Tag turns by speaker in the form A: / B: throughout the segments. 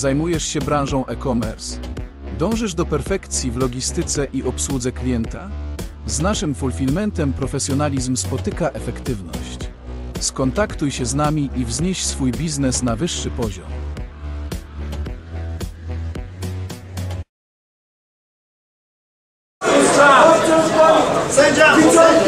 A: Zajmujesz się branżą e-commerce. Dążysz do perfekcji w logistyce i obsłudze klienta? Z naszym fulfillmentem profesjonalizm spotyka efektywność. Skontaktuj się z nami i wznieś swój biznes na wyższy poziom.
B: Sędzia!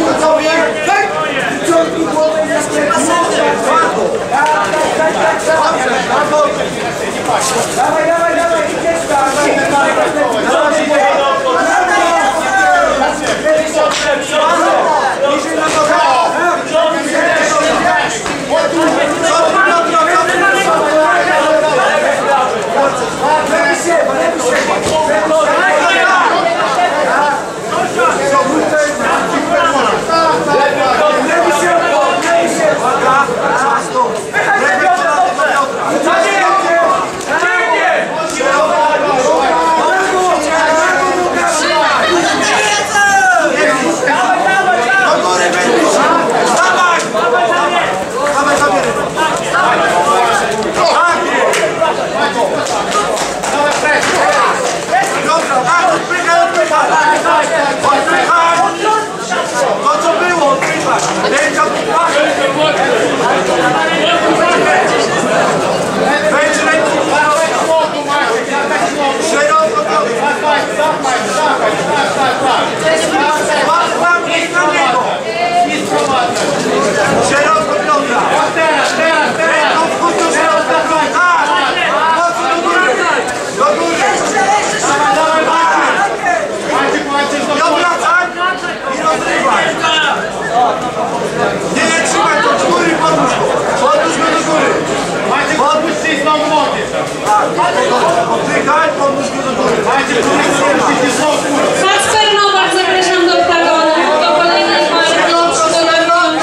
C: Kacper Nowak, zapraszam do oktagonu, do kolejnej walki, przygotowują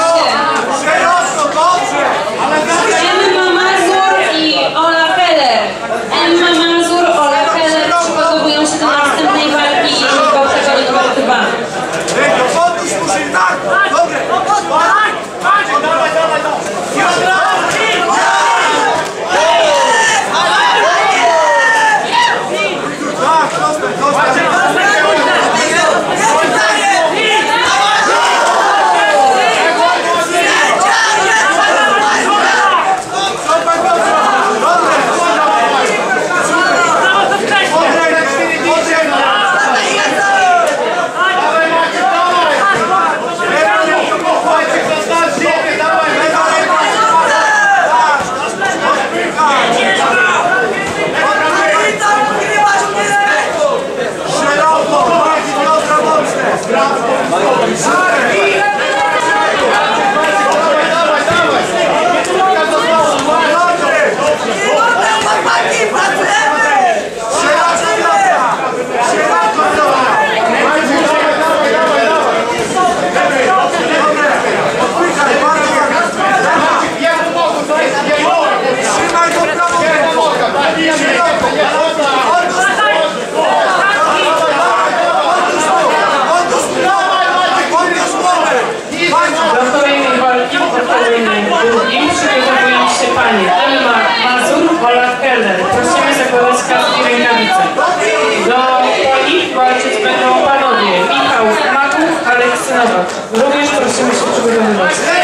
C: się Emma Mazur i Ola Heller. Emma Mazur, Ola Heller przygotowują się do następnej walki i do oktagonu numer 2. Przygotowują się panie Emma Mazur, Ola Heller. Prosimy zakładać kaski i rękawice. Po nich walczyć będą panowie Michał Maków, Aleksy Nowak. Również prosimy się przygotowywać.